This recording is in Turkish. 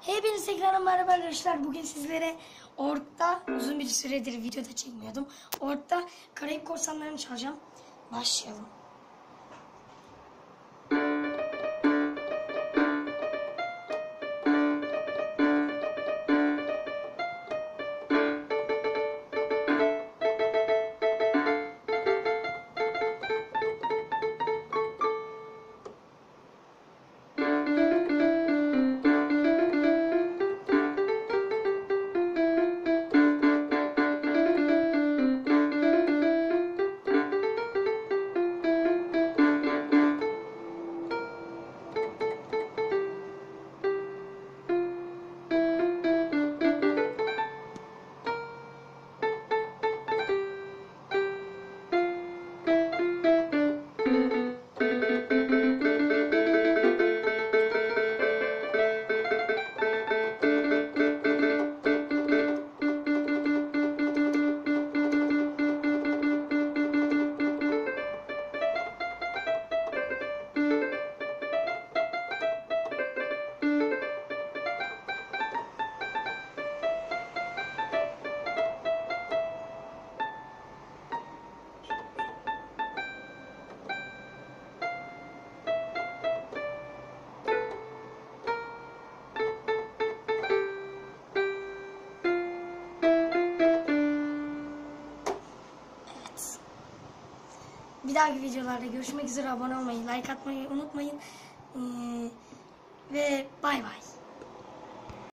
Hepinize tekrar merhaba arkadaşlar. Bugün sizlere Ork'ta uzun bir süredir videoda çekmiyordum. Ork'ta Karayip Korsanları'nı çalacağım. Başlayalım. Bir dahaki videolarda görüşmek üzere. Abone olmayı, like atmayı unutmayın. Ve bay bay.